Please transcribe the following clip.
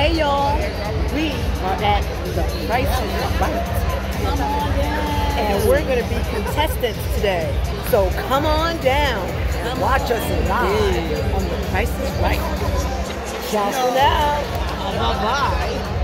Hey y'all, we are at the Price is Right. Come on down. And we're going to be contestants today. So come on down and watch us live on the Price is Right. Ciao for now. Bye-bye.